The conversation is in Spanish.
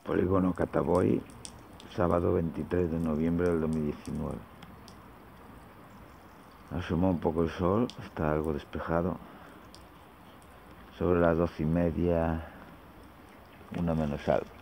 Polígono Cataboy, sábado 23 de noviembre del 2019. Asomó un poco el sol, está algo despejado. Sobre las 12:30, 1 menos algo.